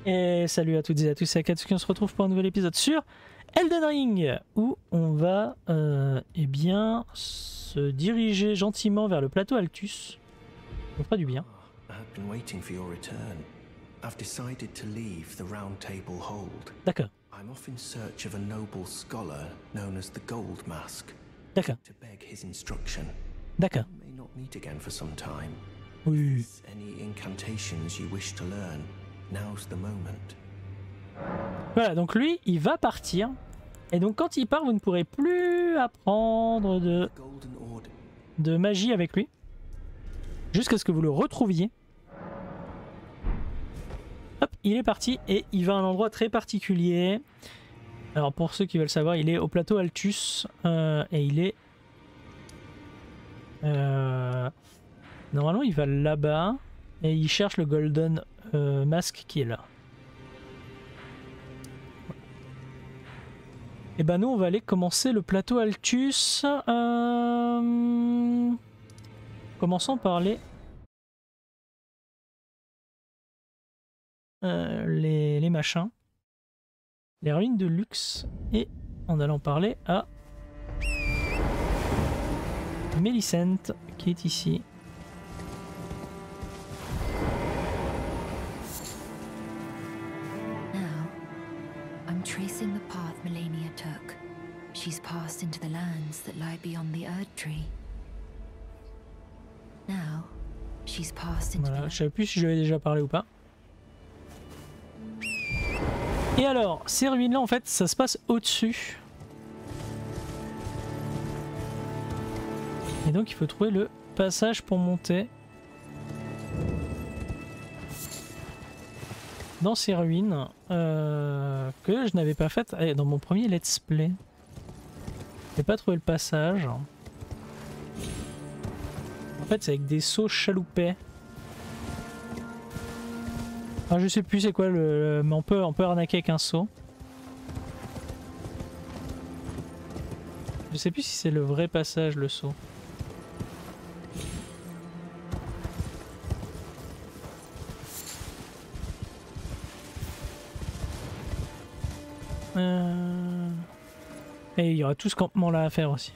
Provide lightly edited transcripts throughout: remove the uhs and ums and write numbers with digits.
Et salut à toutes et à tous, c'est Akatsuki, on se retrouve pour un nouvel épisode sur Elden Ring, où on va eh bien se diriger gentiment vers le plateau Altus. Ça fera du bien. D'accord. I'm off in search of a noble scholar known as the Gold Mask. D'accord. To beg his instruction. D'accord. We may not meet again for some time. Oui. Any incantations you wish to learn, now's the moment. Voilà, donc lui, il va partir. Et donc quand il part, vous ne pourrez plus apprendre de magie avec lui. Jusqu'à ce que vous le retrouviez. Hop, il est parti et il va à un endroit très particulier. Alors pour ceux qui veulent savoir, il est au plateau Altus et il est... Normalement il va là-bas et il cherche le Golden Mask qui est là. Et ben nous on va aller commencer le plateau Altus. Commençons par les machins, les ruines de luxe, et en allant parler à Millicent qui est ici. Now, I'm tracing the path Melania took. She's passed into the lands that lie beyond the Erd Tree. Now, she's passed into voilà, je savais plus si j'avais déjà parlé ou pas. Et alors, ces ruines-là, en fait, ça se passe au-dessus. Et donc, il faut trouver le passage pour monter dans ces ruines que je n'avais pas faites dans mon premier let's play. Je n'ai pas trouvé le passage. En fait, c'est avec des sauts chaloupés. Enfin, je sais plus c'est quoi mais on peut arnaquer avec un saut. Je sais plus si c'est le vrai passage, le saut. Et il y aura tout ce campement là à faire aussi.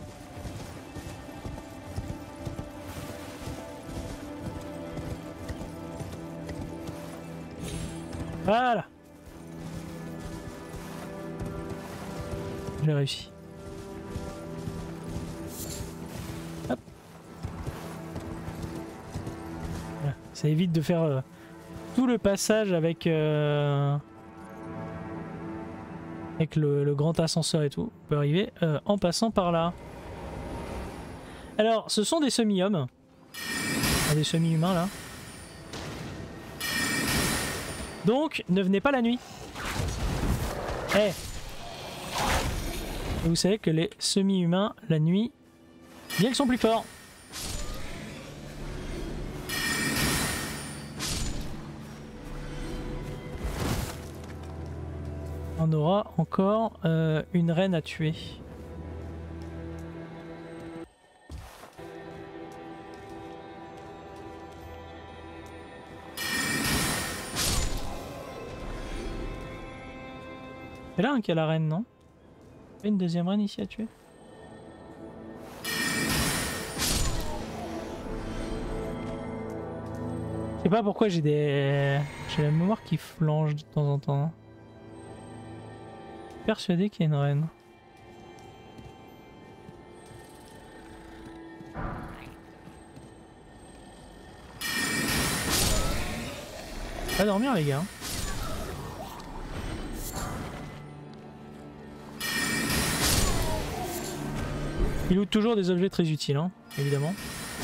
Voilà. J'ai réussi. Hop. Voilà. Ça évite de faire tout le passage avec le grand ascenseur et tout. On peut arriver en passant par là. Alors, ce sont des semi-hommes. Des semi-humains là. Donc, ne venez pas la nuit. Eh. Et vous savez que les semi-humains, la nuit, bien qu'ils sont plus forts. On aura encore une reine à tuer. C'est là qu'il y a la reine, non? Il y a une deuxième reine ici à tuer. Je sais pas pourquoi j'ai la mémoire qui flanche de temps en temps. Je suis persuadé qu'il y a une reine. Va dormir les gars. Il loot toujours des objets très utiles, hein, évidemment.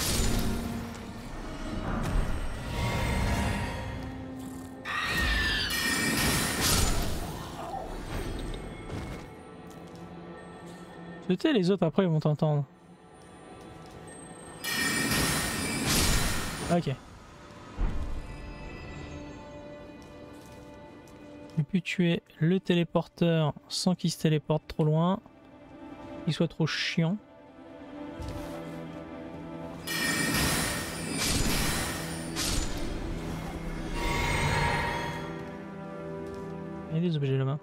Peut-être les autres après ils vont t'entendre. Ok. J'ai pu tuer le téléporteur sans qu'il se téléporte trop loin. Qu'il soit trop chiant. Il y a des objets là-bas.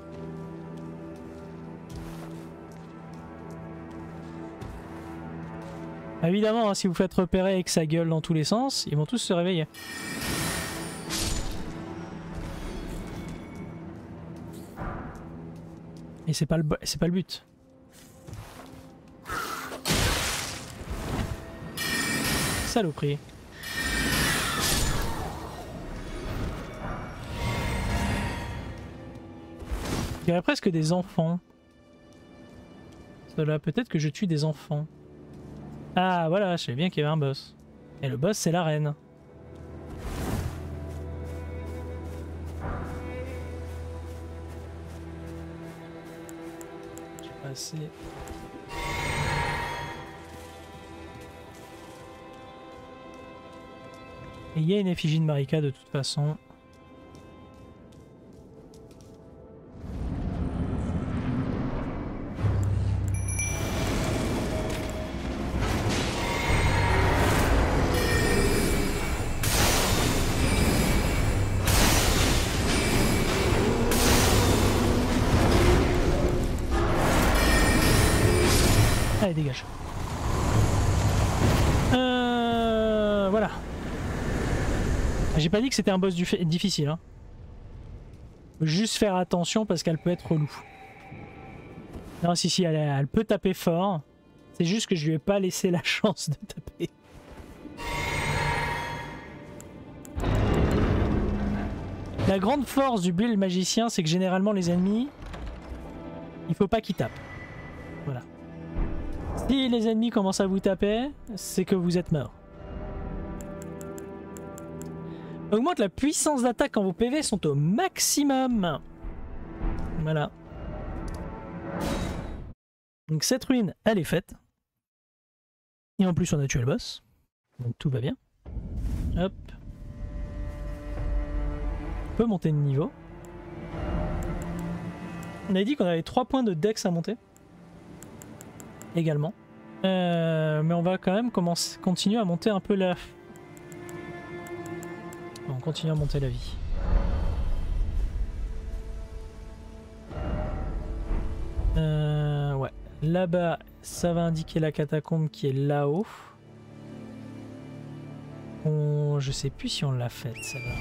Évidemment, hein, si vous faites repérer et que ça gueule dans tous les sens, ils vont tous se réveiller. Et c'est pas le but. Saloperie. Je dirais presque des enfants. Cela, peut-être que je tue des enfants. Ah voilà, je savais bien qu'il y avait un boss. Et le boss, c'est la reine. Je vais passer. Et il y a une effigie de Marika de toute façon. Allez, dégage. Voilà. J'ai pas dit que c'était un boss difficile. Hein. Juste faire attention parce qu'elle peut être relou. Non, si, elle peut taper fort. C'est juste que je lui ai pas laissé la chance de taper. La grande force du build magicien, c'est que généralement les ennemis, il faut pas qu'ils tapent. Voilà. Si les ennemis commencent à vous taper, c'est que vous êtes mort. Augmente la puissance d'attaque quand vos PV sont au maximum. Voilà. Donc cette ruine, elle est faite. Et en plus on a tué le boss. Donc tout va bien. Hop. On peut monter de niveau. On avait dit qu'on avait 3 points de dex à monter. Également. Mais on va quand même continuer à monter un peu la... On continue à monter la vie. Ouais. Là-bas, ça va indiquer la catacombe qui est là-haut. Je sais plus si on l'a faite celle-là.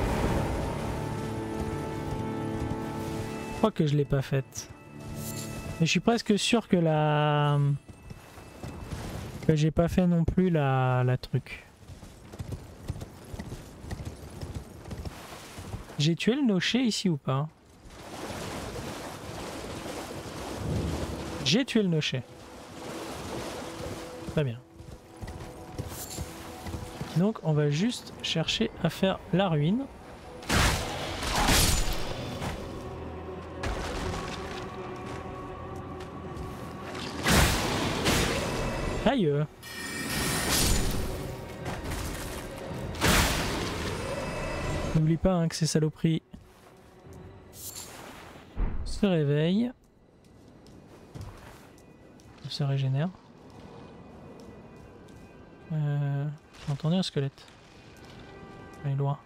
Je crois que je l'ai pas faite. Mais je suis presque sûr que que j'ai pas fait non plus la truc. J'ai tué le nocher ici ou pas? J'ai tué le nocher. Très bien. Donc on va juste chercher à faire la ruine. Aïe. N'oublie pas hein, que ces saloperies se réveillent. Se régénèrent. J'ai entendu un squelette. Il est loin.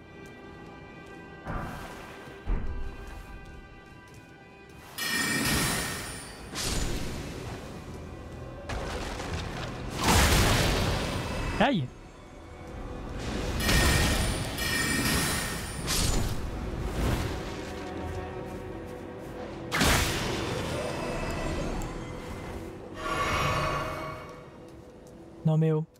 Aïe! Non mais oh.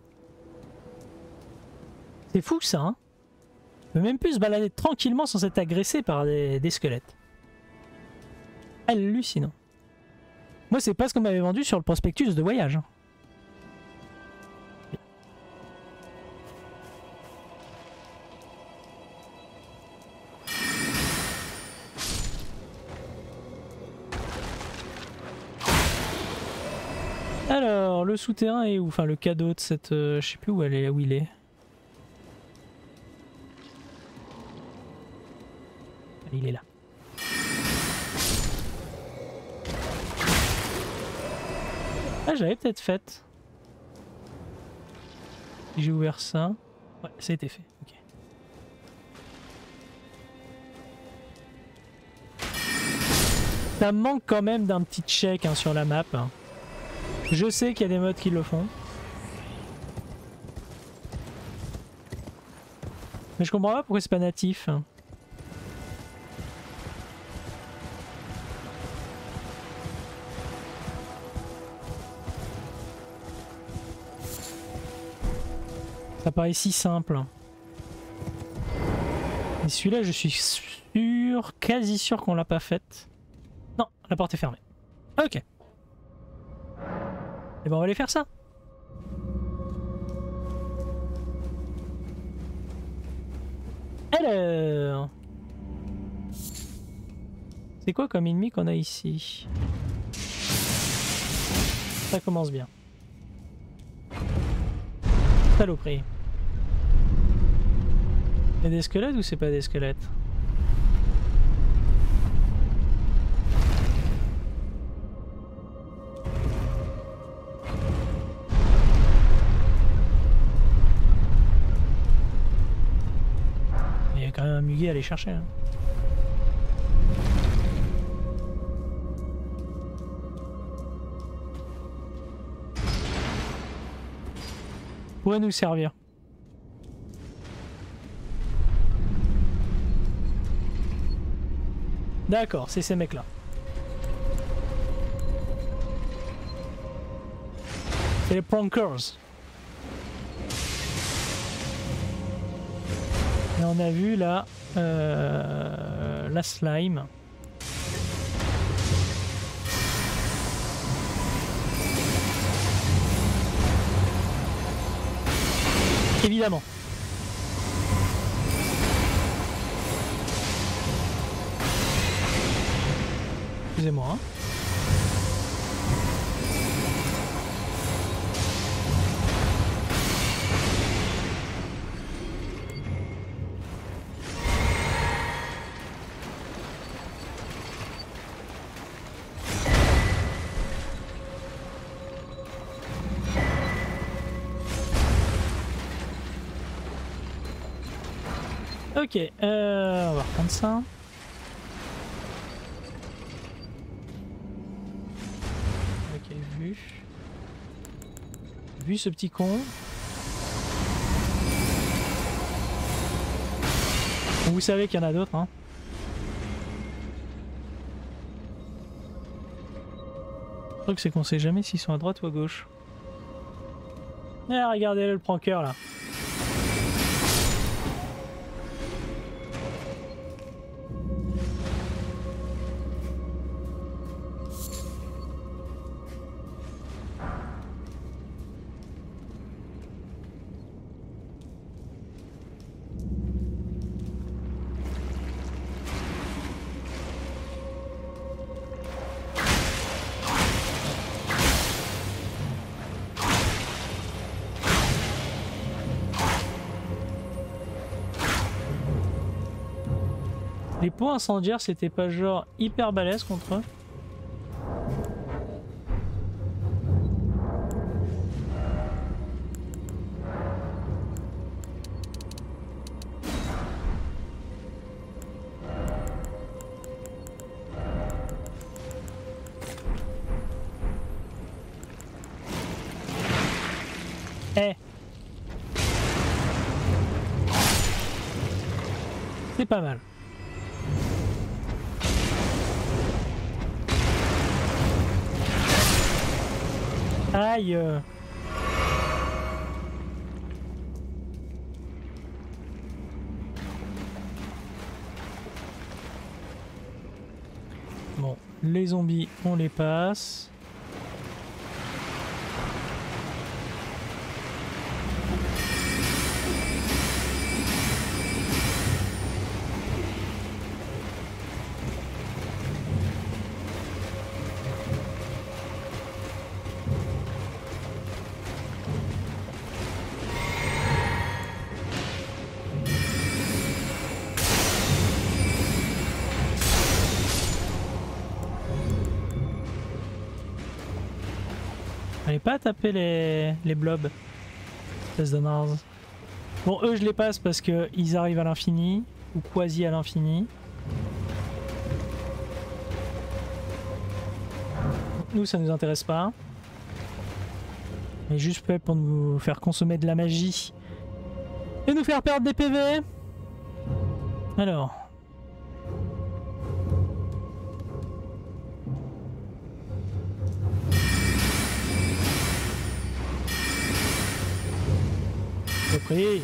C'est fou ça hein. On peut même plus se balader tranquillement sans être agressé par des squelettes. Hallucinant. Moi c'est pas ce qu'on m'avait vendu sur le prospectus de voyage. Hein. Alors, le souterrain est où? Enfin, le cadeau de cette... je sais plus où il est. Il est là. Ah, j'avais peut-être fait. J'ai ouvert ça. Ouais, ça a été fait. Ok. Ça me manque quand même d'un petit check hein, sur la map. Je sais qu'il y a des mods qui le font. Mais je comprends pas pourquoi c'est pas natif. Ça paraît si simple. Et celui-là, je suis sûr, quasi sûr qu'on l'a pas faite. Non, la porte est fermée. Ok. Et ben on va aller faire ça. Alors, c'est quoi comme ennemi qu'on a ici? Ça commence bien. Saloperie. Il y a des squelettes ou c'est pas des squelettes? Il y a quand même un muguet à aller chercher. Hein. Pourrait nous servir. D'accord, c'est ces mecs-là. C'est les prankers. Et on a vu là la slime. Évidemment. Excusez-moi. Hein. Ok, on va reprendre ça. Ok, vu ce petit con. Vous savez qu'il y en a d'autres, hein. Le truc c'est qu'on sait jamais s'ils sont à droite ou à gauche. Ah, regardez le pranker là. Les pots incendiaires, c'était pas genre hyper balèze contre eux? Eh! C'est pas mal. Aïe. Bon, les zombies, on les passe. Allez pas taper les blobs. Espèce de naze. Bon, eux je les passe parce que ils arrivent à l'infini. Ou quasi à l'infini. nous ça nous intéresse pas. On est juste fait pour nous faire consommer de la magie et nous faire perdre des PV. Alors. Pris.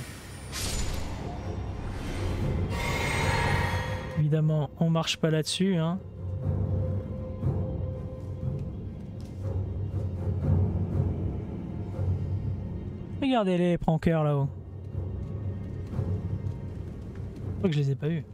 Évidemment, on marche pas là-dessus, hein. Regardez les prankers là-haut. Je crois que je les ai pas vus.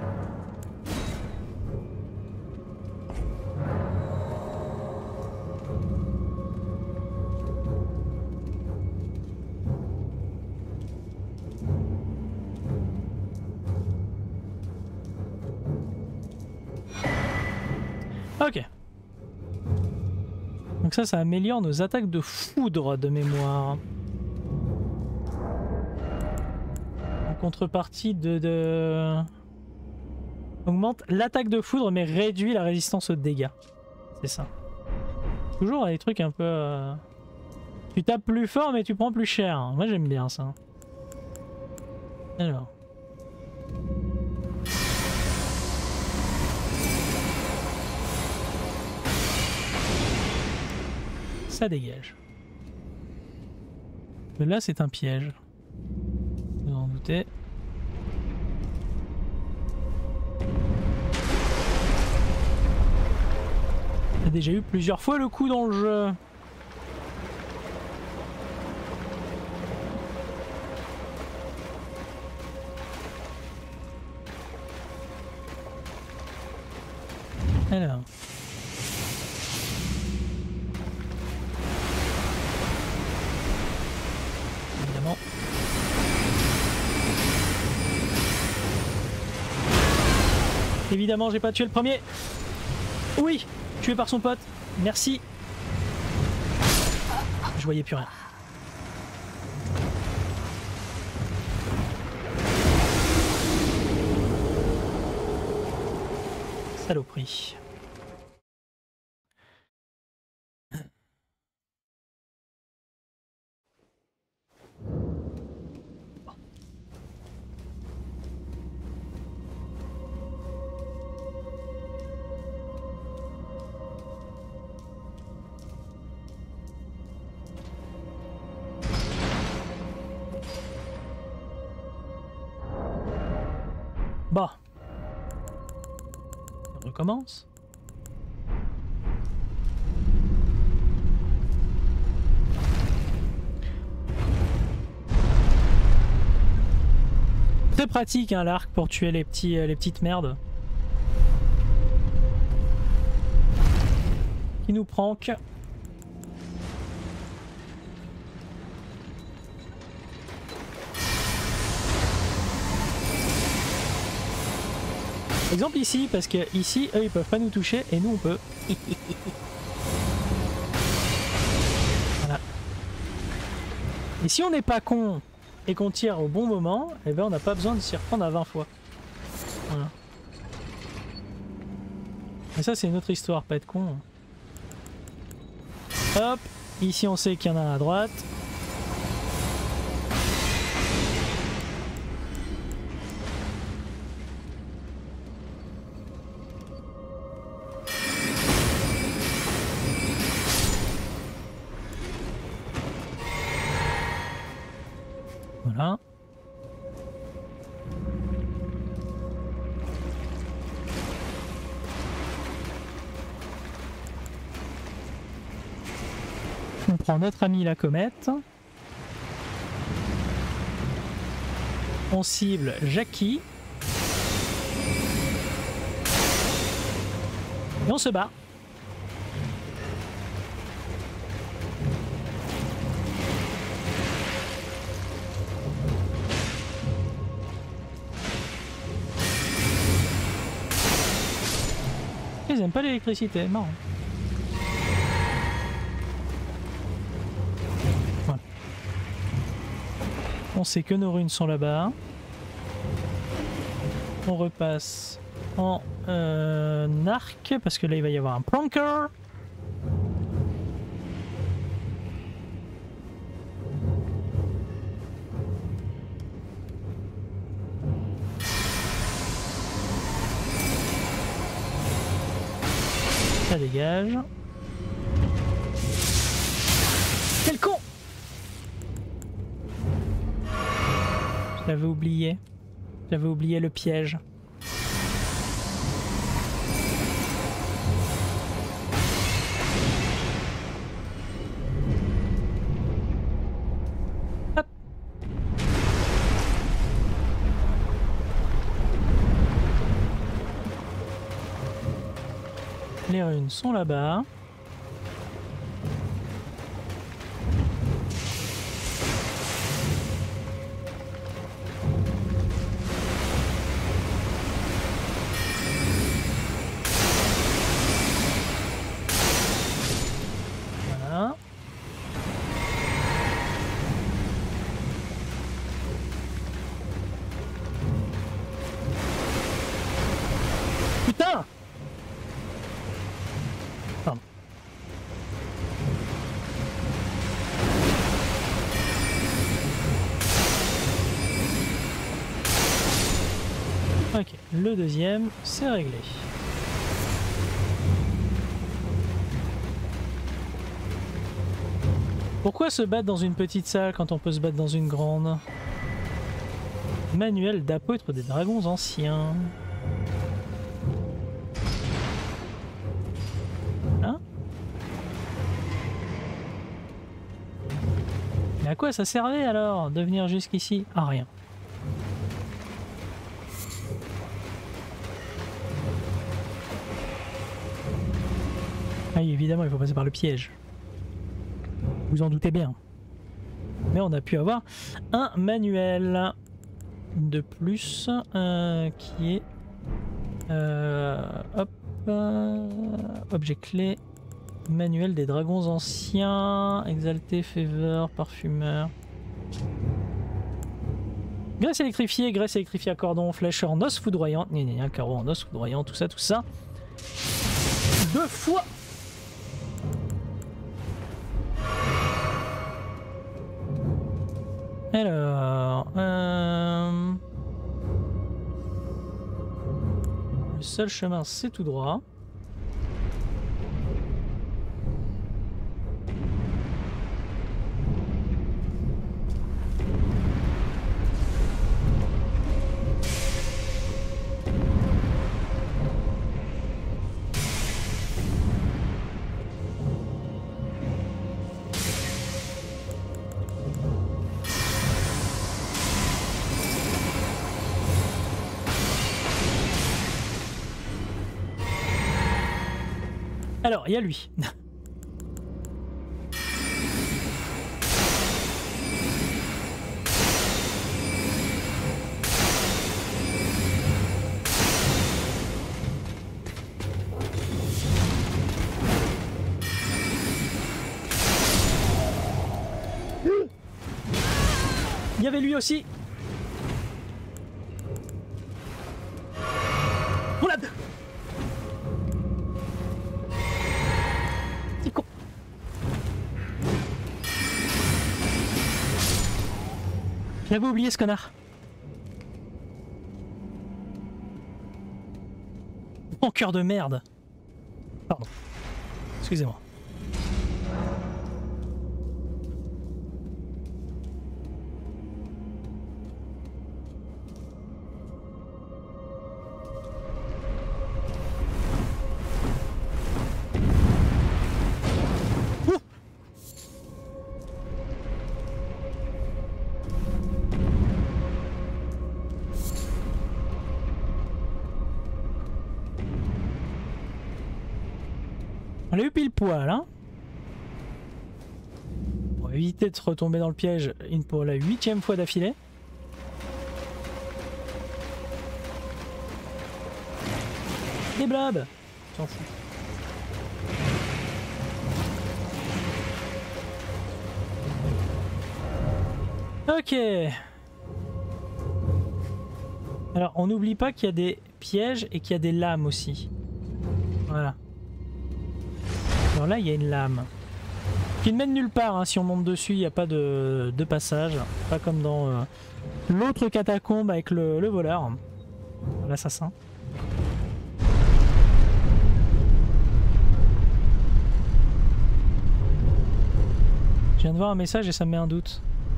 Ok. Donc ça améliore nos attaques de foudre de mémoire. En contrepartie augmente l'attaque de foudre mais réduit la résistance aux dégâts. C'est ça. Toujours des trucs un peu... Tu tapes plus fort mais tu prends plus cher. Moi j'aime bien ça. Alors... Ça dégage. Mais là c'est un piège. Vous en doutez. J'ai déjà eu plusieurs fois le coup dans le jeu. Alors. Évidemment. Évidemment, j'ai pas tué le premier. Oui, tué par son pote. Merci. Je voyais plus rien. Saloperie. Bah. On recommence. Très pratique hein, l'arc pour tuer les petites merdes. Qui nous prank. Exemple ici, parce que ici, eux ils peuvent pas nous toucher et nous on peut. Voilà. Et si on n'est pas con et qu'on tire au bon moment, eh ben on n'a pas besoin de s'y reprendre à 20 fois. Voilà. Mais ça c'est une autre histoire, pas être con. Hop, ici on sait qu'il y en a un à droite. Voilà. On prend notre ami la comète. On cible Jackie. Et on se bat. Ils aiment pas l'électricité, marrant. Voilà. On sait que nos runes sont là-bas. On repasse en arc, parce que là il va y avoir un planker. Ça dégage. Quel con! J'avais oublié. J'avais oublié le piège. Hop. Les runes sont là-bas. Voilà. Putain! Pardon. Ok, le deuxième, c'est réglé. Pourquoi se battre dans une petite salle quand on peut se battre dans une grande? Manuel d'apôtre des dragons anciens. Hein? Mais à quoi ça servait alors de venir jusqu'ici? À rien. Ah oui, évidemment, il faut passer par le piège. Vous en doutez bien. Mais on a pu avoir un manuel de plus qui est hop, objet clé, manuel des dragons anciens, exalté, faveur, parfumeur. Graisse électrifiée à cordon, flèche en os foudroyant, carreau en os foudroyant, tout ça, tout ça. 2 fois. Alors, le seul chemin c'est tout droit. Alors, il y a lui. Il y avait lui aussi. Roulade. J'avais oublié ce connard. Mon cœur de merde. Pardon. Excusez-moi. On l'a eu pile poil, hein. Pour éviter de se retomber dans le piège pour la 8e fois d'affilée. Des blabs. T'en fous. Ok. Alors, on n'oublie pas qu'il y a des pièges et qu'il y a des lames aussi. Voilà. Alors là, il y a une lame qui ne mène nulle part, hein. Si on monte dessus, il n'y a pas de passage. Pas comme dans l'autre catacombe avec le voleur, l'assassin. Je viens de voir un message et ça me met un doute.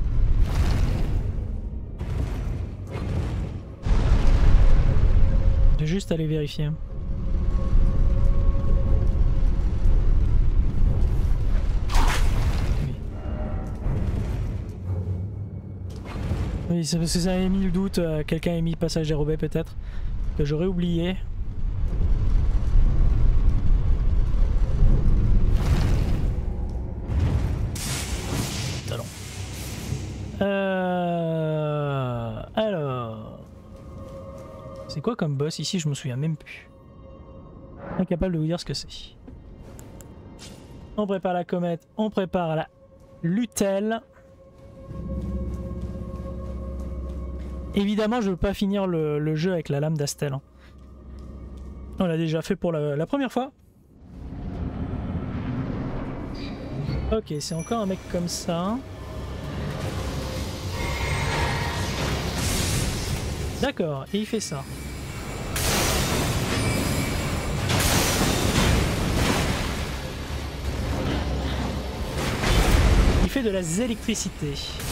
Je vais juste aller vérifier. Oui, c'est parce que ça avait mis le doute. Quelqu'un a mis passage dérobé peut-être. Que j'aurais oublié. Talon. Alors. C'est quoi comme boss ici? Je me souviens même plus. Incapable de vous dire ce que c'est. On prépare la comète, on prépare la Lutel. Évidemment, je ne veux pas finir le jeu avec la lame d'Astel. Hein. On l'a déjà fait pour la première fois. Ok, c'est encore un mec comme ça. D'accord, et il fait ça. Il fait de la zélectricité.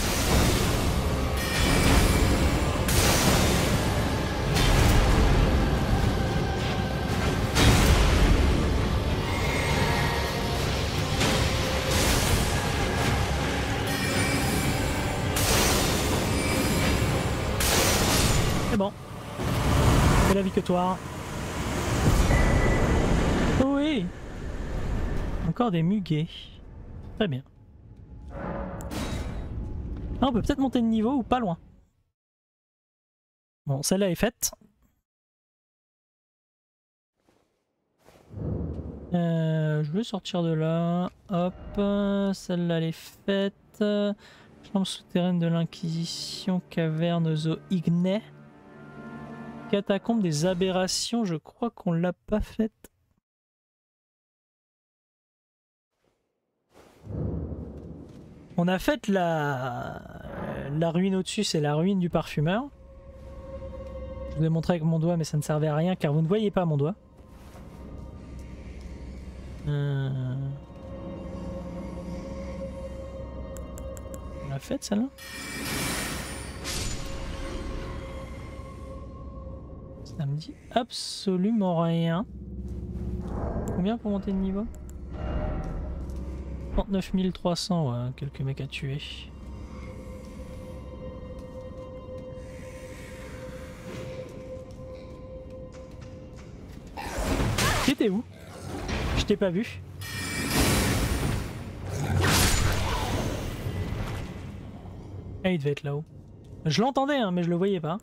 C'est bon. C'est la vie que toi. Oh oui. Encore des muguets. Très bien. Ah, on peut peut-être monter de niveau ou pas loin. Bon, celle-là est faite. Je vais sortir de là. Hop. Celle-là elle est faite. Chambre souterraine de l'Inquisition. Caverne Zo-Ignay. Catacombe des aberrations, je crois qu'on l'a pas faite. On a fait la ruine au-dessus, c'est la ruine du parfumeur. Je vous ai montré avec mon doigt, mais ça ne servait à rien car vous ne voyez pas mon doigt. On l'a faite celle-là? Ça me dit absolument rien. Combien pour monter de niveau? 39 300, ouais, quelques mecs à tuer. T'étais où? Je t'ai pas vu. Ah, il devait être là-haut. Je l'entendais, hein, mais je le voyais pas.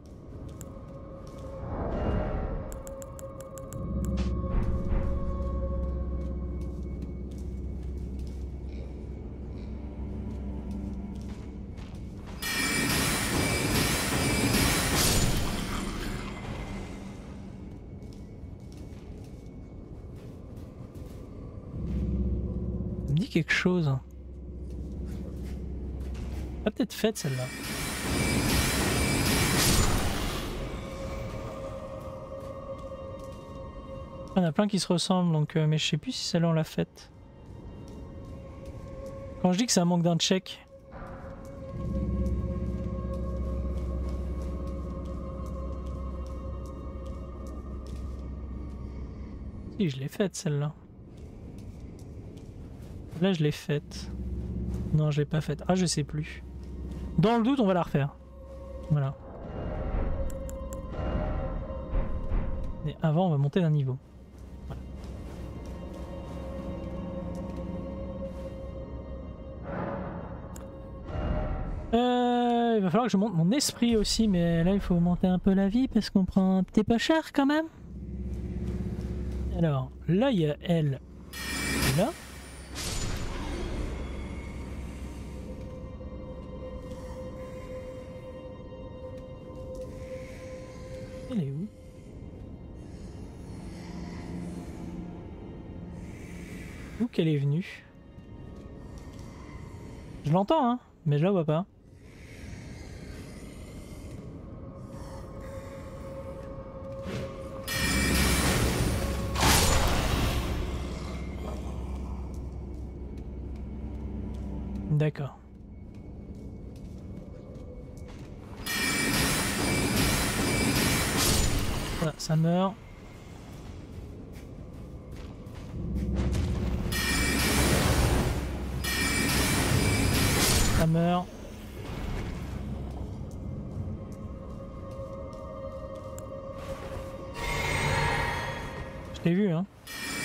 Quelque chose. Ah, peut-être faite celle-là. Il y en a plein qui se ressemblent donc mais je sais plus si celle-là on l'a faite. Quand je dis que ça manque d'un check. Si je l'ai faite celle-là. Là je l'ai faite. Non je l'ai pas faite. Ah je sais plus. Dans le doute on va la refaire. Voilà. Mais avant on va monter d'un niveau. Voilà. Il va falloir que je monte mon esprit aussi, mais là il faut monter un peu la vie parce qu'on prend un petit peu cher quand même. Alors là il y a elle. Et là. Elle est où? Où qu'elle est venue? Je l'entends hein, mais je la vois pas. D'accord. Ça meurt. Ça meurt. Je t'ai vu, hein.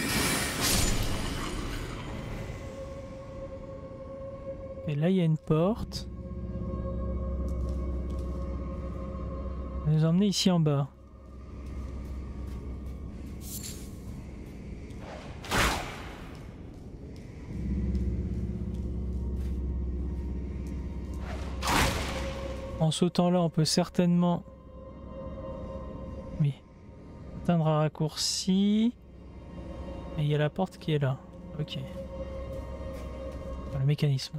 Et là, il y a une porte. On va nous emmener ici en bas. En sautant là, on peut certainement... Oui. Atteindre un raccourci. Et il y a la porte qui est là. Ok. Le mécanisme.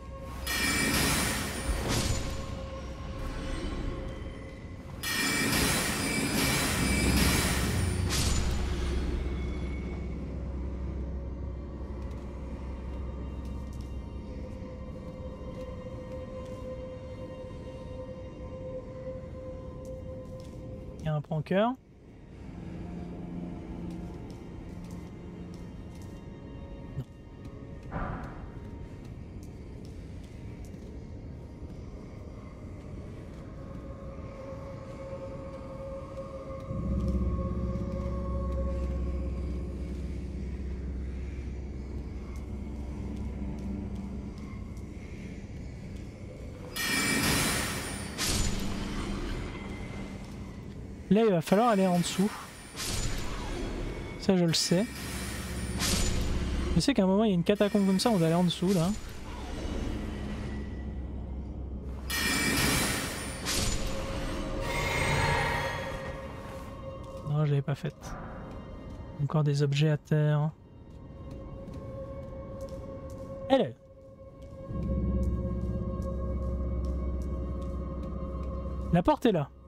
Il y a un pranker. Là, il va falloir aller en dessous. Ça, je le sais. Je sais qu'à un moment, il y a une catacombe comme ça, on va aller en dessous, là. Non, je l'avais pas faite. Encore des objets à terre. Hello. La porte est là.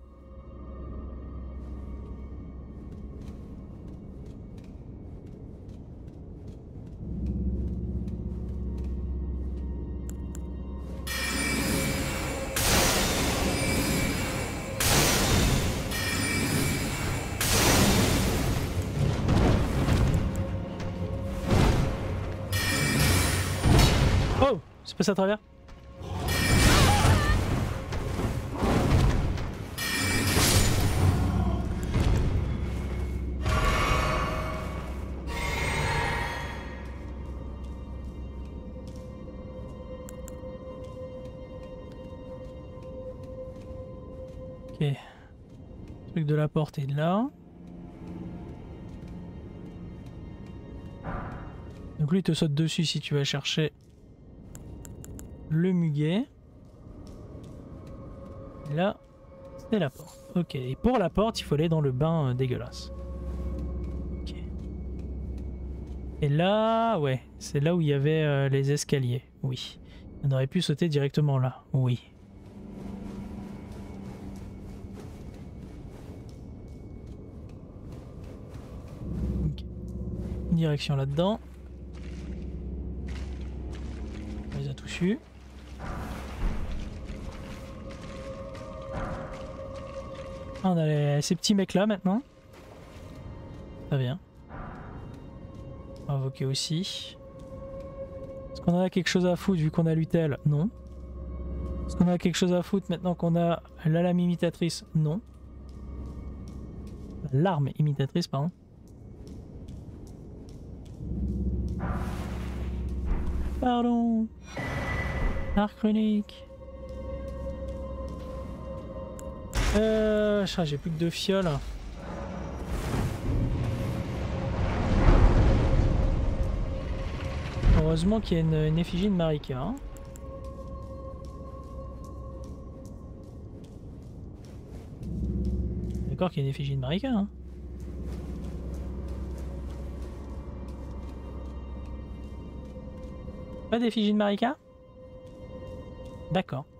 Oh, c'est passé à travers. Ok. Le truc de la porte est là. Donc lui il te saute dessus si tu vas chercher le muguet. Et là, c'est la porte. Ok, et pour la porte, il faut aller dans le bain dégueulasse. Ok. Et là, ouais, c'est là où il y avait les escaliers. Oui. On aurait pu sauter directement là. Oui. Okay. Direction là-dedans. On les a tous eus. On a ces petits mecs là maintenant. Très bien. On va invoquer aussi. Est-ce qu'on en a quelque chose à foutre vu qu'on a l'utel? Non. Est-ce qu'on a quelque chose à foutre maintenant qu'on a la lame imitatrice? Non. L'arme imitatrice, pardon. Pardon. Arc runique. J'ai plus que 2 fioles. Heureusement qu'il y a une effigie de Marika. Hein. D'accord qu'il y a une effigie de Marika. Hein. Pas d'effigie de Marika? D'accord.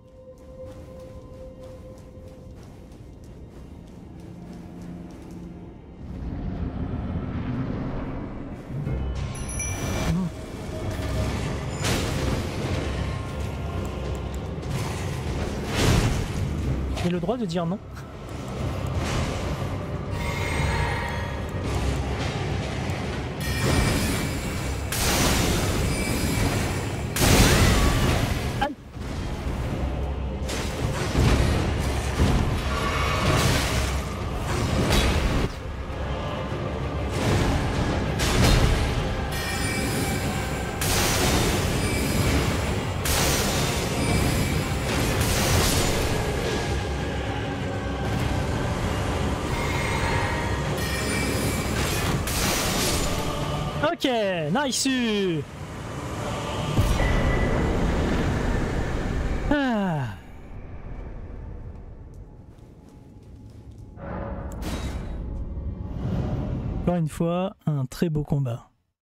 J'ai le droit de dire non. Ok, nice. Ah. Encore une fois, un très beau combat.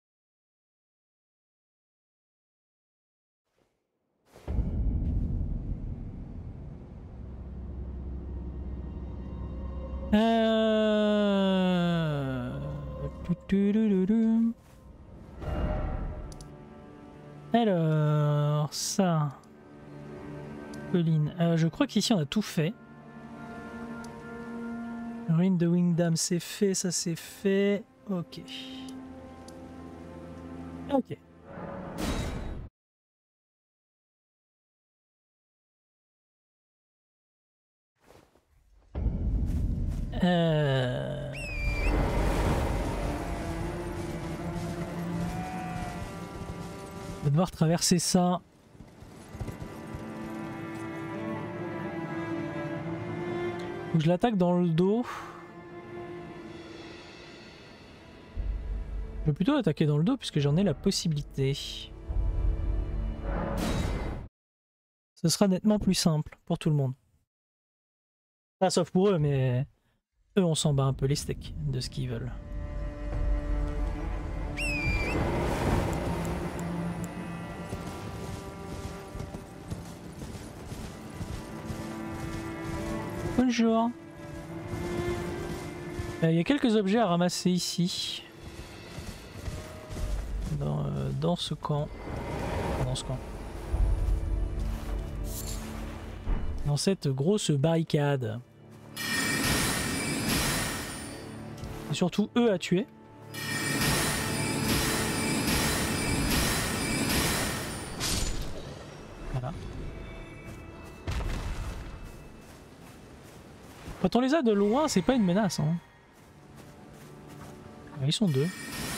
Alors, ça. Colline. Je crois qu'ici on a tout fait. Ruine de Wingdam, c'est fait, ça c'est fait. Ok. Ok. On va devoir traverser ça. Faut que je l'attaque dans le dos. Je vais plutôt l'attaquer dans le dos puisque j'en ai la possibilité. Ce sera nettement plus simple pour tout le monde. Pas sauf pour eux, mais eux on s'en bat un peu les steaks de ce qu'ils veulent. Bonjour. Il y a quelques objets à ramasser ici. Dans ce camp. Dans ce camp. Dans cette grosse barricade. Et surtout eux à tuer. Voilà. Quand on les a de loin, c'est pas une menace. Hein. Ils sont deux.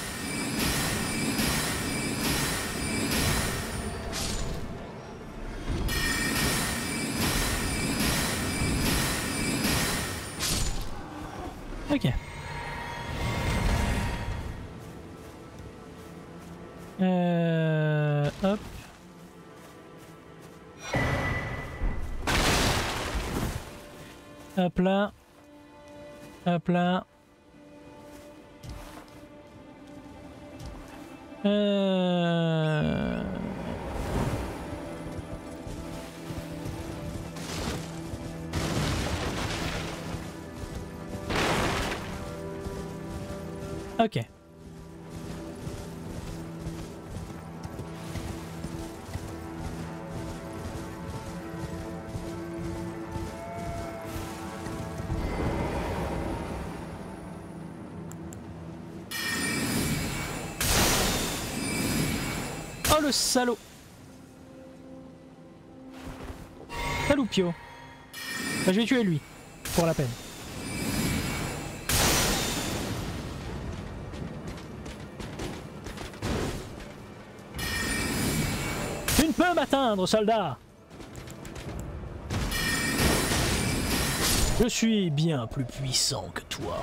Ok. Hop. Hop là. Hop là. Ok. Oh le salaud! Saloupio. Bah, je vais tuer lui, pour la peine. Tu ne peux m'atteindre, soldat! Je suis bien plus puissant que toi.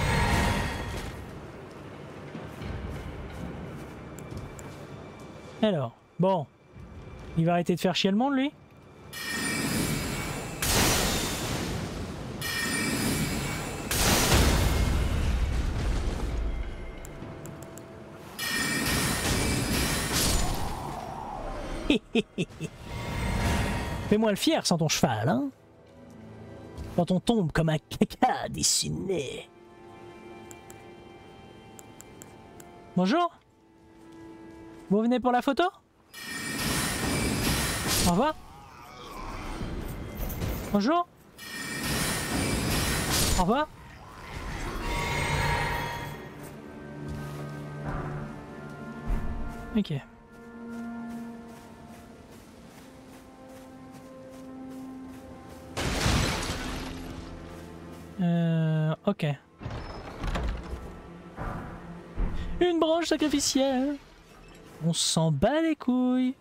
Alors, bon. Il va arrêter de faire chier le monde, lui? Fais-moi le fier sans ton cheval, hein? Quand on tombe comme un caca dessiné. Bonjour? Vous venez pour la photo? Au revoir. Bonjour. Au revoir. Ok. Ok. Une branche sacrificielle. On s'en bat les couilles.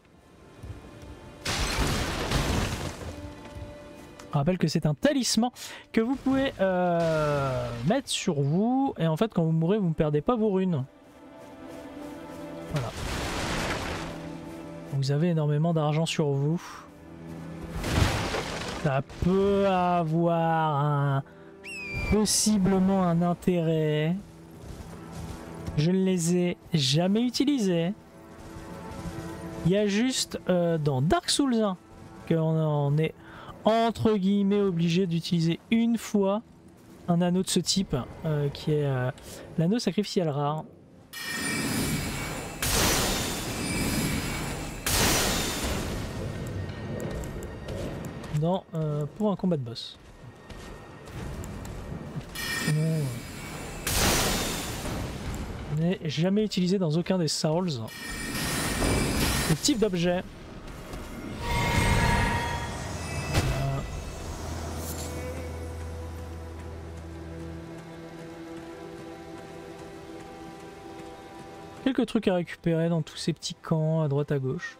Je rappelle que c'est un talisman que vous pouvez mettre sur vous. Et en fait, quand vous mourrez, vous ne perdez pas vos runes. Voilà. Vous avez énormément d'argent sur vous. Ça peut avoir possiblement un intérêt. Je ne les ai jamais utilisés. Il y a juste dans Dark Souls 1 qu'on est entre guillemets obligé d'utiliser une fois un anneau de ce type qui est l'anneau sacrificiel rare. Pour un combat de boss. Sinon, n'est jamais utilisé dans aucun des Souls. Ce type d'objet. Quelques trucs à récupérer dans tous ces petits camps à droite à gauche.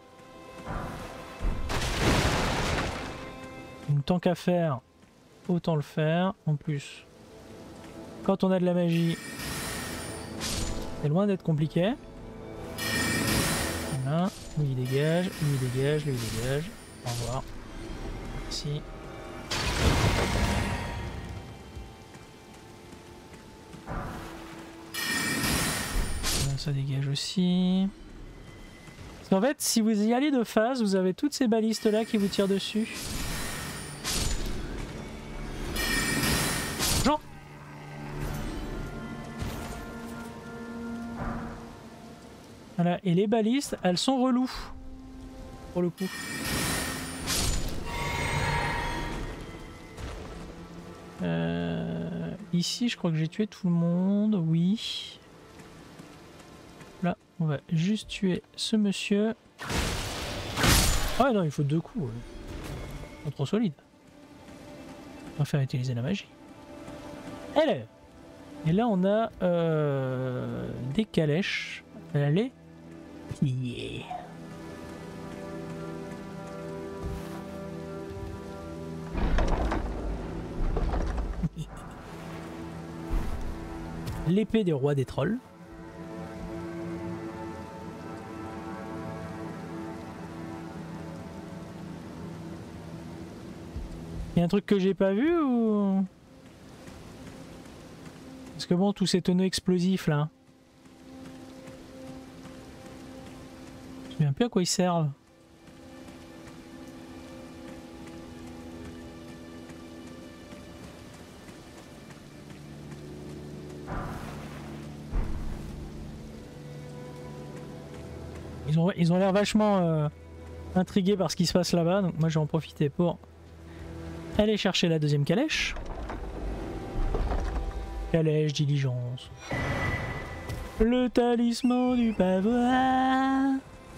Donc tant qu'à faire, autant le faire. En plus, quand on a de la magie, c'est loin d'être compliqué. Voilà, lui il dégage, lui il dégage, lui il dégage. Au revoir. Merci. Là, ça dégage aussi. Parce qu'en fait, si vous y allez de face, vous avez toutes ces balistes là qui vous tirent dessus. Jean. Voilà, et les balistes, elles sont reloues. Pour le coup. Ici, je crois que j'ai tué tout le monde. Oui. Là, on va juste tuer ce monsieur. Ah non, il faut 2 coups. Pas trop solide. On va faire utiliser la magie. Allez. Et là, on a des calèches. Allez. Yeah. L'épée des rois des trolls. Il y a un truc que j'ai pas vu ou... Parce que bon, tous ces tonneaux explosifs là. Je me souviens plus à quoi ils servent. Ils ont l'air vachement intrigués par ce qui se passe là-bas, donc moi je vais en profiter pour aller chercher la deuxième calèche. Calèche, diligence. Le talisman du pavois.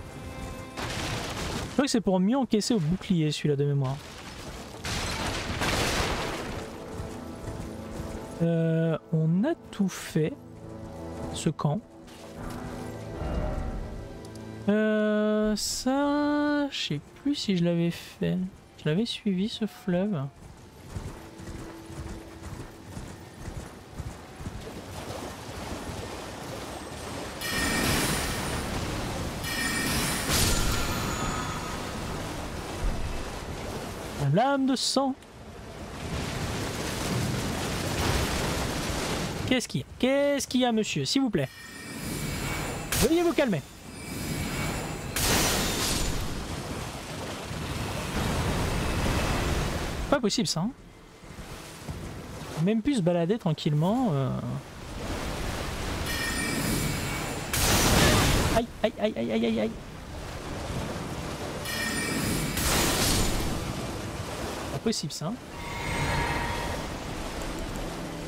Je crois que c'est pour mieux encaisser au bouclier celui-là de mémoire. On a tout fait. Ce camp. Ça... Je sais plus si je l'avais fait. Je l'avais suivi ce fleuve. La lame de sang. Qu'est-ce qu'il y a? Qu'est-ce qu'il y a, monsieur? S'il vous plaît. Veuillez vous calmer. Pas possible ça. Hein. Même pu se balader tranquillement. Aïe, aïe, aïe, aïe, aïe, aïe, aïe. Pas possible ça. Hein.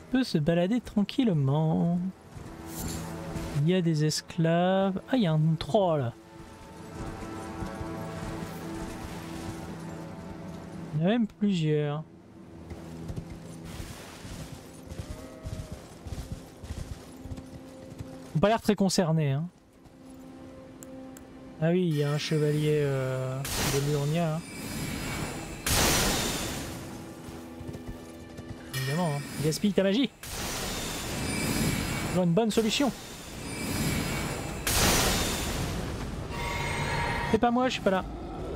peut se balader tranquillement. Il y a des esclaves. Ah, il y a un troll. Il y en a même plusieurs. Ils n'ont pas l'air très concernés. Hein. Ah oui, il y a un chevalier de Liurnia. Hein. Évidemment, hein. Gaspille ta magie. Toujours une bonne solution. C'est pas moi, je suis pas là.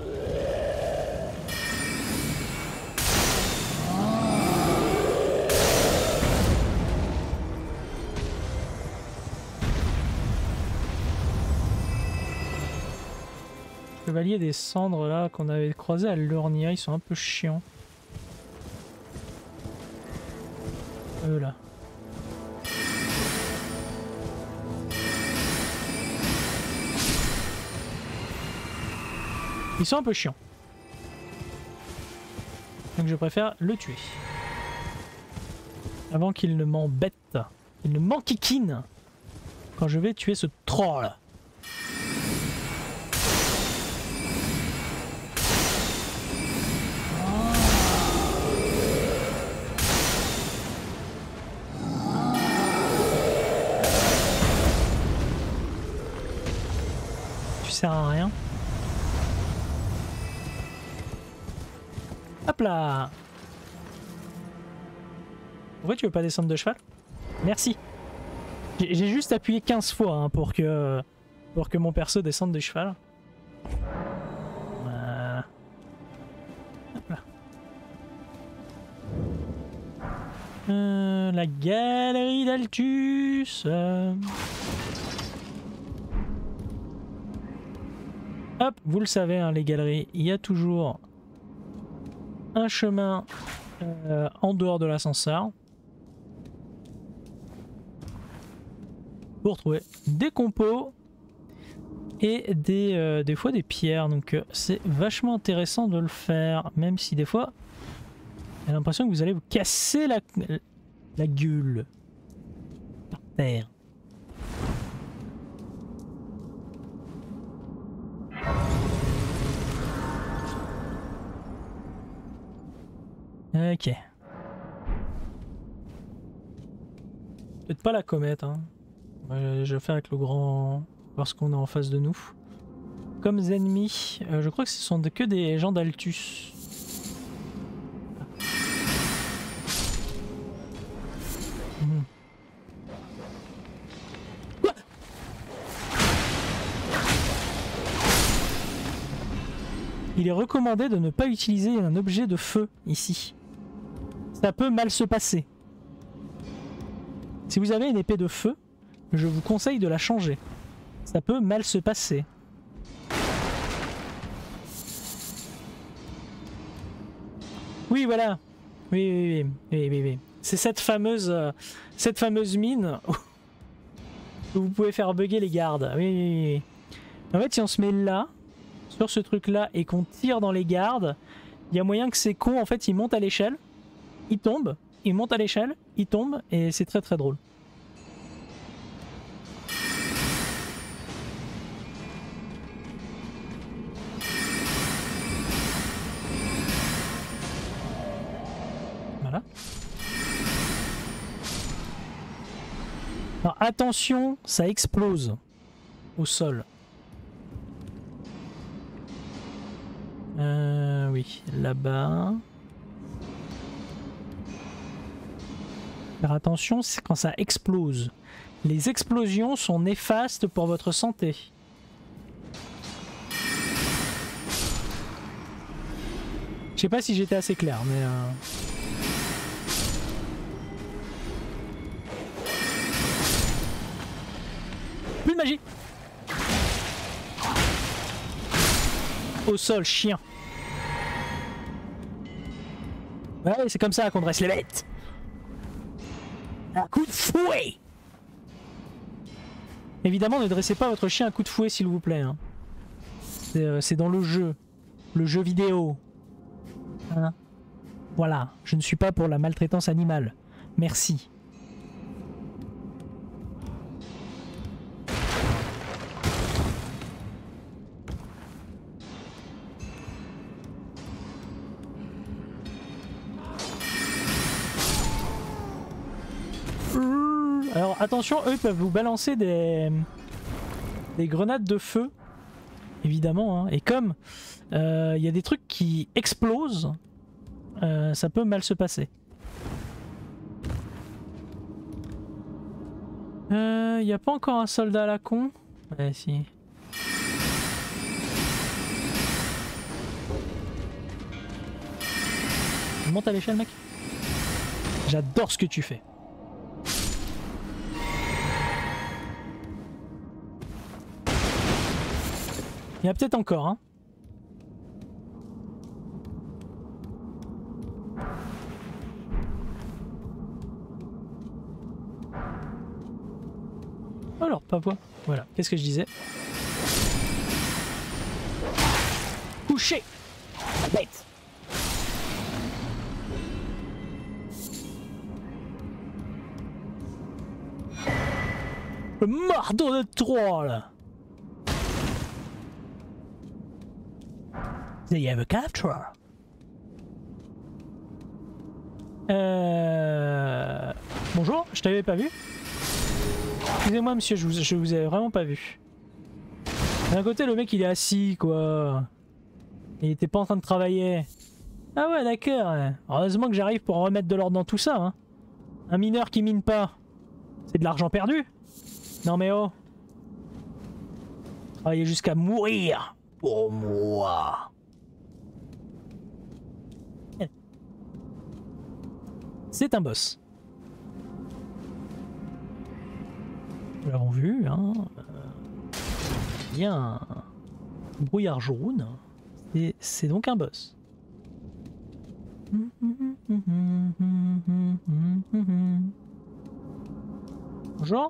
Chevalier des cendres là qu'on avait croisé à Liurnia, ils sont un peu chiants. Eux là. Ils sont un peu chiants. Donc je préfère le tuer. Avant qu'il ne m'embête. Il ne m'enquiquine. Quand je vais tuer ce troll. Tu sers à rien. Hop là! Pourquoi tu veux pas descendre de cheval? Merci. J'ai juste appuyé 15 fois hein, pour que mon perso descende de cheval. Voilà. Hop là. La galerie d'Altus. Hop, vous le savez, hein, les galeries, il y a toujours un chemin en dehors de l'ascenseur pour trouver des compos et des fois des pierres, donc c'est vachement intéressant de le faire, même si des fois j'ai l'impression que vous allez vous casser la gueule par terre. Ok. Peut-être pas la comète, hein. Je vais faire avec le grand... voir ce qu'on a en face de nous. Comme ennemis, je crois que ce sont que des gens d'Altus. Quoi ? Il est recommandé de ne pas utiliser un objet de feu ici. Ça peut mal se passer. Si vous avez une épée de feu, je vous conseille de la changer. Ça peut mal se passer. Oui, voilà. Oui. C'est cette fameuse mine où vous pouvez faire bugger les gardes. Oui. En fait, si on se met là, sur ce truc-là, et qu'on tire dans les gardes, il y a moyen que ces cons, en fait, ils montent à l'échelle. Il tombe, il monte à l'échelle, il tombe, et c'est très très drôle. Voilà. Alors attention, ça explose au sol. Oui, là-bas. Faire attention, c'est quand ça explose. Les explosions sont néfastes pour votre santé. Je sais pas si j'étais assez clair, mais... Plus de magie! Au sol, chien. Ouais, c'est comme ça qu'on dresse les bêtes. Un coup de fouet. Évidemment, ne dressez pas votre chien à coup de fouet, s'il vous plaît. Hein. C'est dans le jeu vidéo. Hein, voilà, je ne suis pas pour la maltraitance animale. Merci. Alors attention, eux peuvent vous balancer des grenades de feu, évidemment. Hein. Et comme il y a des trucs qui explosent, ça peut mal se passer. Il n'y a pas encore un soldat à la con? Ouais, si. Monte à l'échelle, mec. J'adore ce que tu fais. Il y a peut-être encore, hein. Alors, papa. Voilà, qu'est-ce que je disais? Couché! Bête! Le marteau de Troie, là! They have a capture. Bonjour, je t'avais pas vu. Excusez-moi monsieur, je vous ai vraiment pas vu. D'un côté le mec il est assis quoi. Il était pas en train de travailler. Ah ouais d'accord. Heureusement que j'arrive pour remettre de l'ordre dans tout ça. Hein. Un mineur qui mine pas, c'est de l'argent perdu. Non mais oh. Travailler jusqu'à mourir pour moi. C'est un boss. Nous l'avons vu, hein. Il y a un brouillard jaune. C'est donc un boss. Bonjour.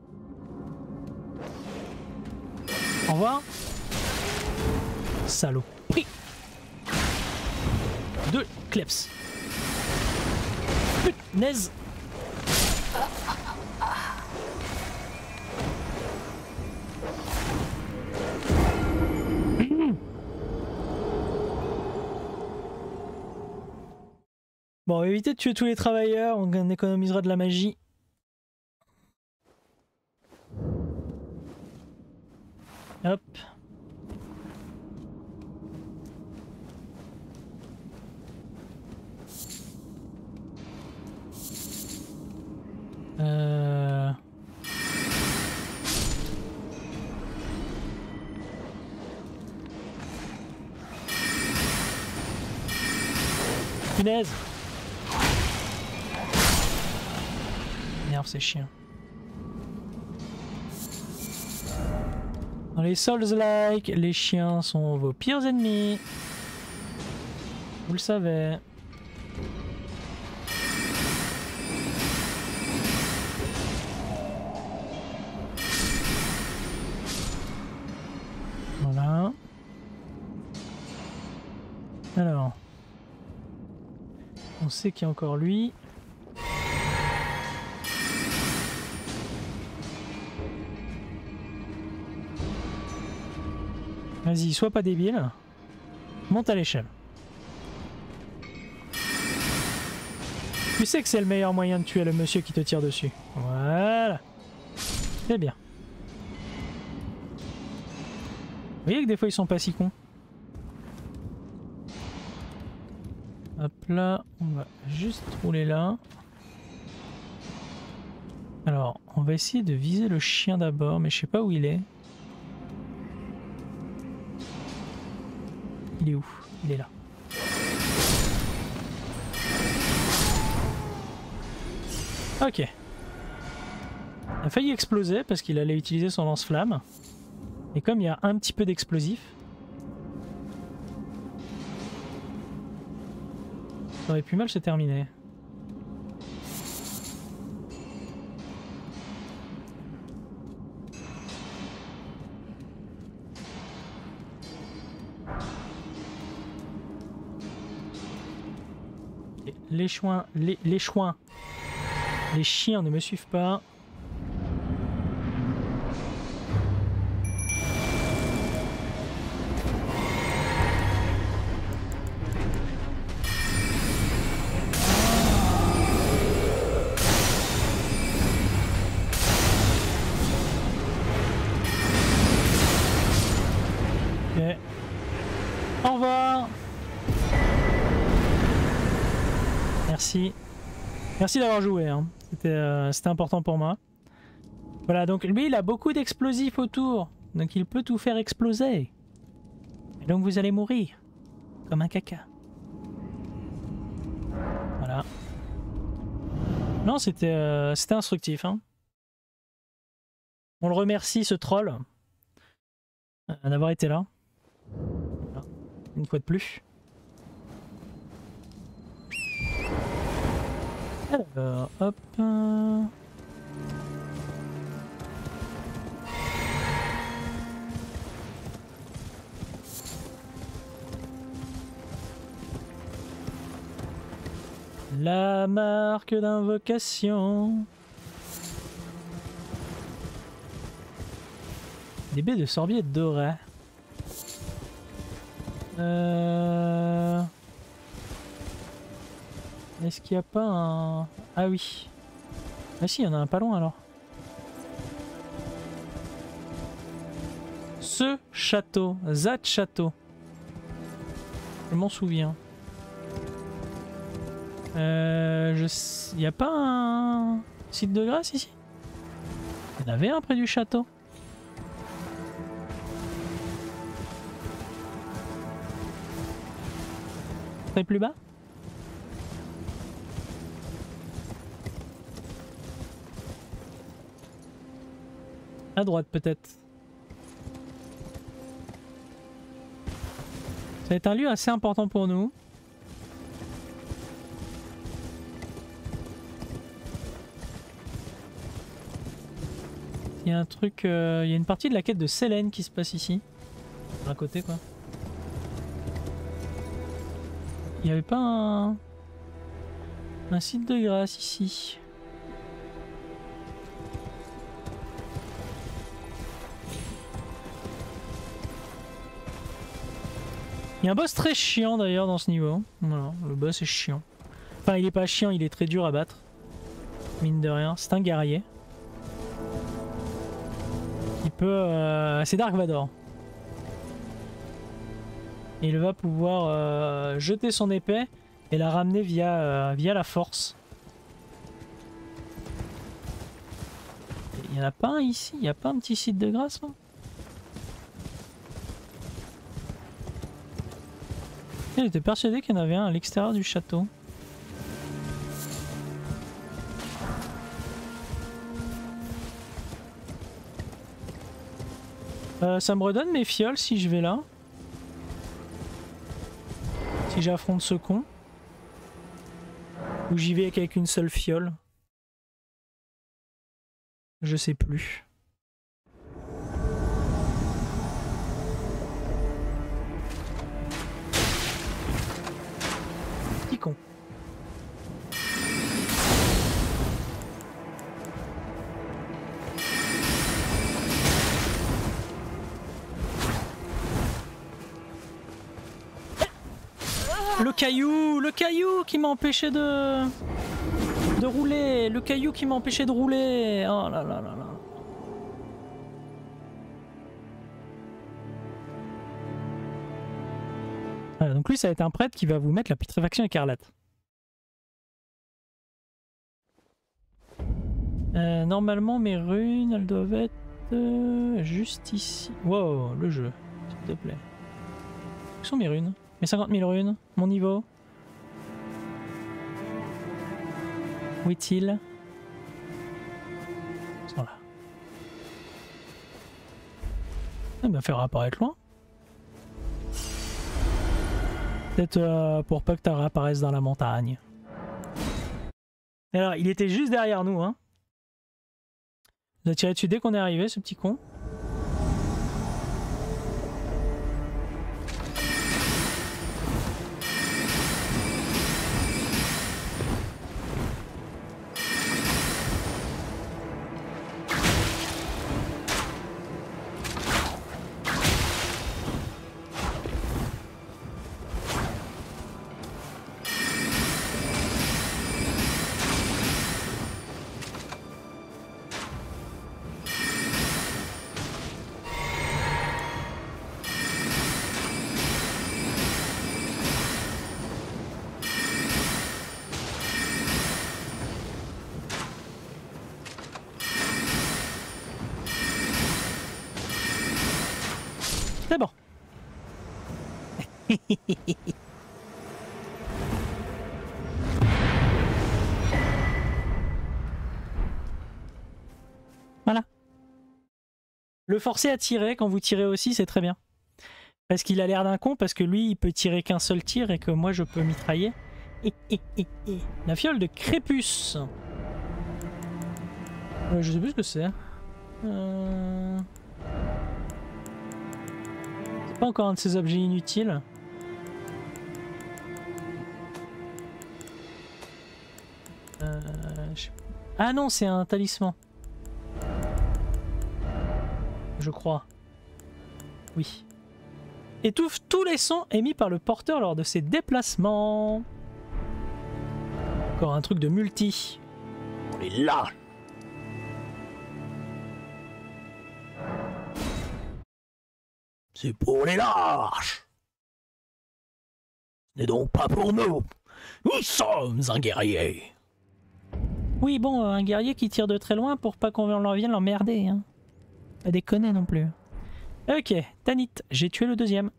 Au revoir. Saloperie. Deux kleps. Punaise. Bon, on va éviter de tuer tous les travailleurs, on économisera de la magie. Hop. Punaise. Merde, c'est chiant. Dans les Souls-like, les chiens sont vos pires ennemis. Vous le savez. Voilà. Alors. On sait qu'il y a encore lui. Vas-y, sois pas débile. Monte à l'échelle. Tu sais que c'est le meilleur moyen de tuer le monsieur qui te tire dessus. Voilà. C'est bien. Vous voyez que des fois ils sont pas si cons. Hop là, on va juste rouler là. Alors, on va essayer de viser le chien d'abord, mais je sais pas où il est. Il est où? Il est là. Ok. Il a failli exploser parce qu'il allait utiliser son lance-flamme. Et comme il y a un petit peu d'explosif, ça aurait pu mal se terminer. Les chiens ne me suivent pas. Au revoir. Merci. Merci d'avoir joué, hein. C'était important pour moi. Voilà, donc lui il a beaucoup d'explosifs autour. Donc il peut tout faire exploser. Et donc vous allez mourir. Comme un caca. Voilà. Non, c'était instructif, hein. On le remercie, ce troll, d'avoir été là. Voilà. Une fois de plus. Alors, hop. La marque d'invocation. Des baies de sorbier doré. Est-ce qu'il n'y a pas un... Ah oui. Ah si, il y en a un pas loin alors. Ce château. That château. Je m'en souviens. Il n'y a pas un site de grâce ici? Il y en avait un près du château. C'est plus bas? À droite peut-être. Ça va être un lieu assez important pour nous. Il y a un truc, il y a une partie de la quête de Selene qui se passe ici. À côté quoi. Il n'y avait pas un site de grâce ici. Il y a un boss très chiant d'ailleurs dans ce niveau. Voilà, le boss est chiant. Enfin, il est pas chiant, il est très dur à battre. Mine de rien, c'est un guerrier. Il peut... c'est Dark Vador. Il va pouvoir jeter son épée et la ramener via la force. Il n'y en a pas un ici? Il n'y a pas un petit site de grâce là? Il était persuadé qu'il y en avait un à l'extérieur du château. Ça me redonne mes fioles si je vais là. Si j'affronte ce con. Ou j'y vais avec une seule fiole. Je sais plus. Petit con. Le caillou qui m'a empêché de rouler, le caillou qui m'a empêché de rouler. Oh là là là là. Voilà, donc lui ça va être un prêtre qui va vous mettre la putréfaction écarlate. Normalement mes runes elles doivent être juste ici. Wow, le jeu, s'il te plaît. Où sont mes runes? Mes 50 000 runes, mon niveau. Où est-il? Ils sont là. Ça va faire apparaître loin. Peut-être pour pas que tu réapparaisses dans la montagne. Alors, il était juste derrière nous, hein. Il nous a tiré dessus dès qu'on est arrivé, ce petit con. Voilà. Le forcer à tirer quand vous tirez aussi, c'est très bien. Parce qu'il a l'air d'un con, parce que lui, il peut tirer qu'un seul tir et que moi, je peux mitrailler. La fiole de Crépus. Je sais plus ce que c'est. C'est pas encore un de ces objets inutiles. Ah non, c'est un talisman. Je crois. Oui. Étouffe tous les sons émis par le porteur lors de ses déplacements. Encore un truc de multi. On est là. C'est pour les lâches. Ce n'est donc pas pour nous. Nous sommes un guerrier. Oui, bon, un guerrier qui tire de très loin pour pas qu'on vienne l'emmerder. Hein. Pas déconner non plus. Ok, Tanit, j'ai tué le deuxième.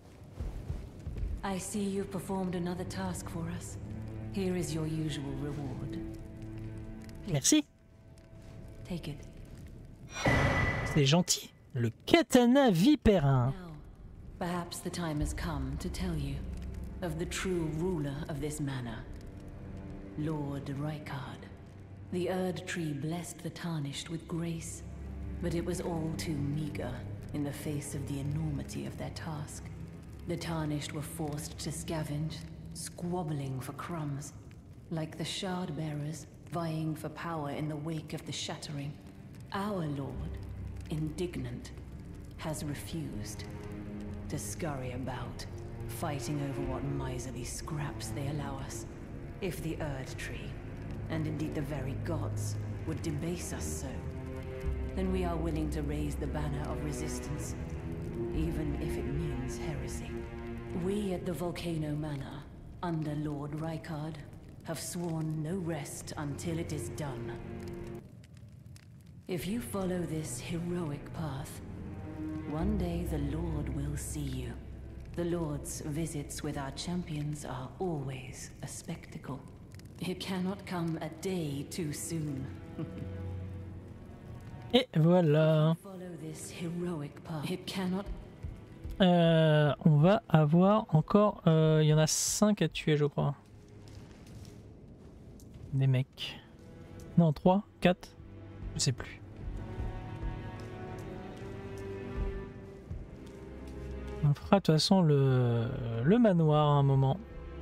I see you've performed another task for us. Here is your usual reward. Merci. Take it. C'est gentil. Le katana vipérin. Now, perhaps the time has come to tell you of the true ruler of this manor, Lord Rykard. The Erd Tree blessed the Tarnished with grace, but it was all too meager in the face of the enormity of their task. The Tarnished were forced to scavenge, squabbling for crumbs, like the Shard Bearers vying for power in the wake of the Shattering. Our Lord, indignant, has refused to scurry about, fighting over what miserly scraps they allow us. If the Erd Tree, and indeed the very gods, would debase us so, then we are willing to raise the banner of resistance, even if it means heresy. We at the Volcano Manor, under Lord Rykard, have sworn no rest until it is done. If you follow this heroic path, one day the Lord will see you. The Lord's visits with our champions are always a spectacle. It cannot come a day too soon. Et voilà. Follow this heroic path. It cannot. On va avoir encore... Il y en a 5 à tuer, je crois. Des mecs. Non, 3, 4. Je sais plus. On fera de toute façon le manoir à un moment.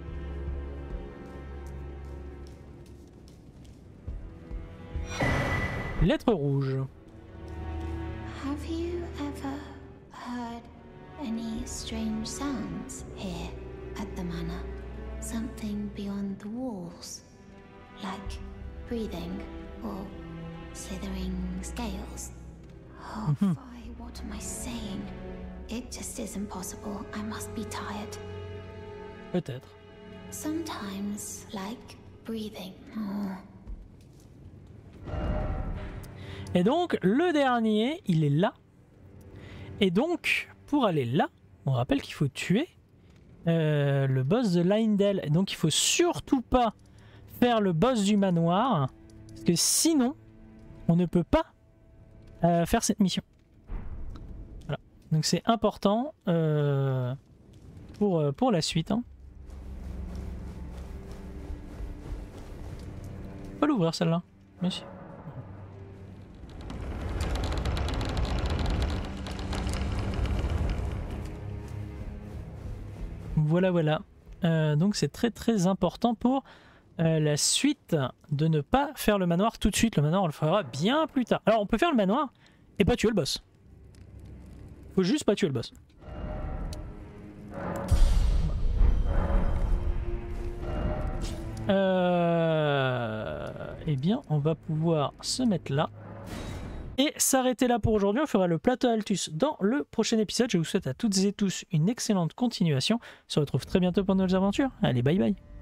Lettre rouge. Have you ever heard any strange sounds here at the manor? Something beyond the walls? Like breathing or slithering scales? Oh, Fi, what am I saying? It just isn't possible. I must be tired. Peut-être. Sometimes, like breathing. Oh. Et donc, le dernier, il est là. Et donc, pour aller là, on rappelle qu'il faut tuer le boss de Leyndell. Et donc, il faut surtout pas faire le boss du manoir. Parce que sinon, on ne peut pas faire cette mission. Voilà. Donc, c'est important pour la suite. Hein. On peut l'ouvrir celle-là. Merci. Voilà, voilà. Donc c'est très très important pour la suite de ne pas faire le manoir tout de suite. Le manoir on le fera bien plus tard. Alors on peut faire le manoir et pas tuer le boss. Faut juste pas tuer le boss. Eh bien on va pouvoir se mettre là. Et s'arrêter là pour aujourd'hui. On fera le plateau Altus dans le prochain épisode. Je vous souhaite à toutes et tous une excellente continuation. On se retrouve très bientôt pour de nouvelles aventures. Allez, bye bye.